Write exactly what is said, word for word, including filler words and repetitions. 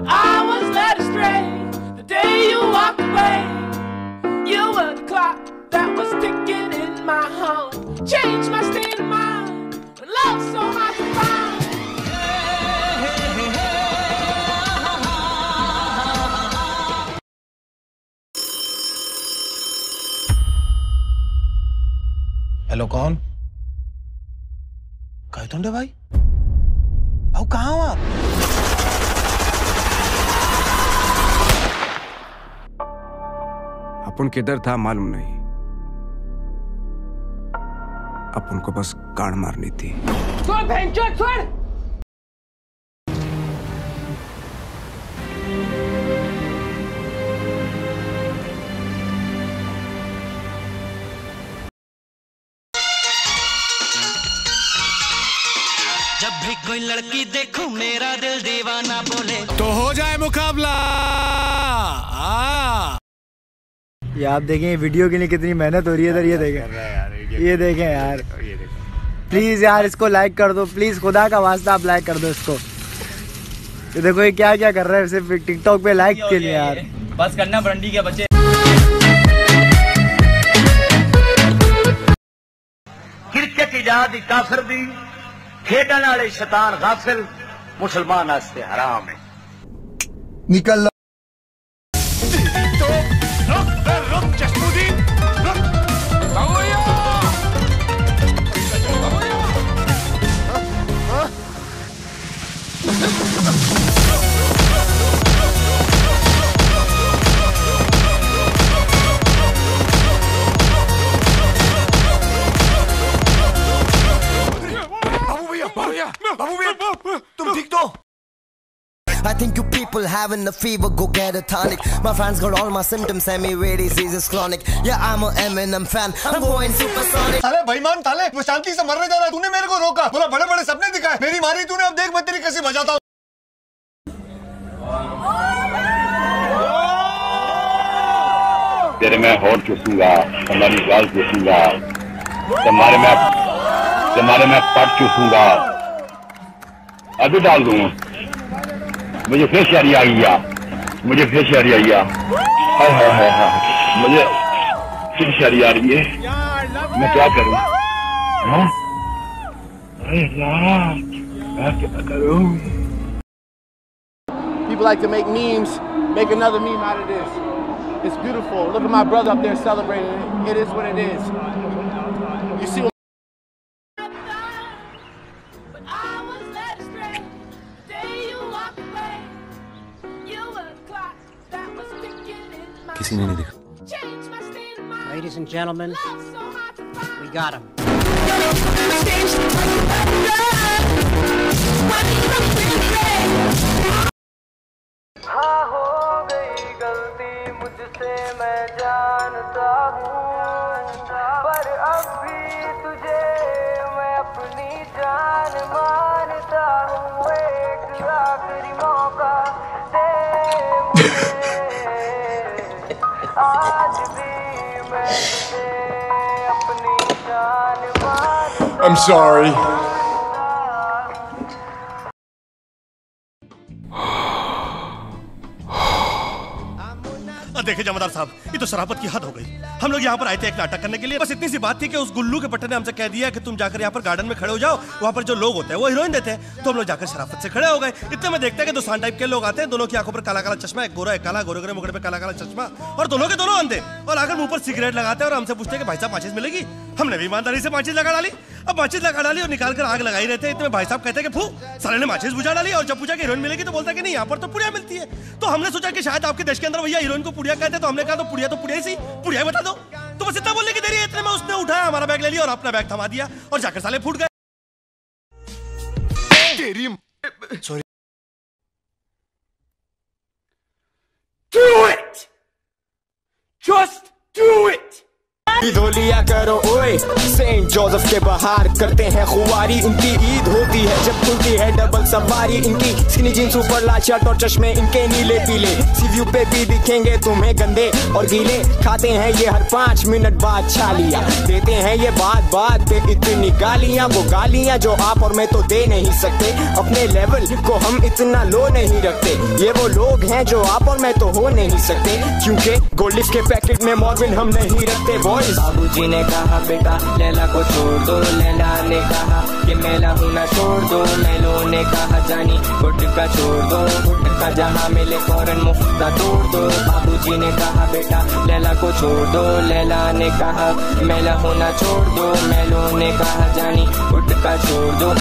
But I was led astray the day you walked away. You were the clock that was ticking in my home. Changed my state of mind. But love's so hard to find. Hello कौन? काय तुंडे भाई? भाऊ कहाँ हो आप? अपन किधर था मालूम नहीं। अपन को बस गाड़ मारनी थी। छोड़ भैंचोद छोड़! जब भी कोई लड़की देखूं मेरा दिल दीवाना बोले तो हो जाए मुकाबला। आ ये आप देखें वीडियो के लिए कितनी मेहनत हो रही है इधर। ये देखें, ये देखें यार, प्लीज यार इसको लाइक कर दो प्लीज, खुदा का वास्ता आप लाइक कर दो इसको। ये देखो ये क्या क्या कर रहा है सिर्फ टिकटॉक पे लाइक के लिए यार। बस करना बरंडी के बच्चे। क्रिकेट इजाद काफिर दी खेडन वाले शैतान गाफिल मुसलमान वास्ते हराम है। निकल तुम ठीक तो? I think you people having a fever, go get a tonic. My fans got all my symptoms, semi-rare disease is chronic. Yeah, I'm a Eminem fan, I'm going supersonic. साले बेईमान साले, वो शांति से मरने जा रहा है, तूने मेरे को रोका, बोला बड़े बड़े सपने दिखाए, मेरी मारी तूने, अब देख मैं तेरी कैसे बजाता हूँ। तेरे मैं होठ चूसूंगा, तुम्हारी गाल चूसूंगा, तुम्हारे मैं तुम्हारे मैं पट चूसूंगा, अभी डाल दूंगा। मुझे फिर शायरी आ गया, मुझे फिर शायरी आ गया, हाय हाय हाय हाय, मुझे फिर शायरी आ रही है, मैं क्या करूं? हाँ? अरे यार, मैं क्या करूं? People like to make memes, make another meme out of this. It's beautiful. Look at my brother up there celebrating. It is what it is. You see. किसी ने नहीं देखा। Ladies and gentlemen, we got him. हाँ हो गई गलती मुझसे मैं जानता हूँ, पर अब भी तुझे मैं अपनी जान मानता हूँ। एक आखिरी मौका दे मुझे, आज भी मैं तुझे अपनी जान मानता। I'm sorry. देखिए जमादार साहब, ये तो शराफत की हद हो गई। हम लोग यहाँ पर आए थे एक नाटक करने के लिए, बस इतनी सी बात थी कि उस गुल्लू के पट्टे ने हमसे कह दिया कि तुम जाकर यहाँ पर गार्डन में खड़े हो जाओ, वहाँ पर जो लोग होते हैं वो हीरोइन देते हैं। तो हम लोग जाकर शराफत से खड़े हो गए। इतने में देखते हैं कि दो सान टाइप के लोग आते हैं, दोनों की आंखों पर काला काला चश्मा, एक गोरा एक काला, गोरे गोरे मुखड़े पे काला काला चश्मा, और दोनों के दोनों अंधे, और आकर मुंह पर सिगरेट लगाते हैं और हमसे पूछते हैं कि भाई साहब माचिस मिलेगी। हमने भी ईमानदारी से माचिस लगा डाली। अब माचिस लगा डाली और निकाल कर आग लगाई रहते हैं। इतने भाई साहब कहते हैं कि फू, साले ने माचिस बुझा डाली, और जब पूछा कि हीरोइन मिलेगी तो बोलता है कि नहीं यहाँ पर तो पुड़िया मिलती है। तो हमने सोचा कि शायद आपके देश के अंदर भैया हीरोइन को पुड़िया कहते हैं, तो हमने कहा तो पुड़िया तो पुड़िया ही, पुड़िया बता दो। तो बस इतना बोलने की देरी है, इतने में उसने उठाया, हमारा बैग ले लिया और अपना बैग थमा दिया और जाकर साले फूट गए। तेरी sorry. Do it! Just do it! लिया करो ओए। सेंट जोसेफ के बाहर करते हैं खुआरी, इनकी ईद होती है जब खुलती है डबल सवारी। इनकी स्किनी जींस ऊपर लाल शर्ट और चश्मे इनके नीले पीले। सीव्यू पे भी दिखेंगे तुम्हें गंदे और गीले। खाते हैं ये हर पाँच मिनट बाद छालियां, देते हैं ये बात बात पे इतनी गालियां। वो गालियां जो आप और मैं तो दे नहीं सकते, अपने लेवल को हम इतना लो नहीं रखते। ये वो लोग हैं जो आप और मैं तो हो नहीं सकते, क्योंकि गोल्ड लिफ के पैकेट में मॉर्फिन हम नहीं रखते बॉयज। बाबूजी ने कहा बेटा लैला को छोड़ दो, लैला ने कहा कि मेला हूँ ना छोड़ दो। मेलो ने कहा जानी गुटका छोड़ दो, गुटका जहाँ मिले फौरन मुफ्ता तोड़ दो। बाबूजी ने कहा बेटा लैला को छोड़ दो, लैला ने कहा मेला हूँ ना छोड़ दो। मेलो ने कहा जानी गुटका छोड़ दो।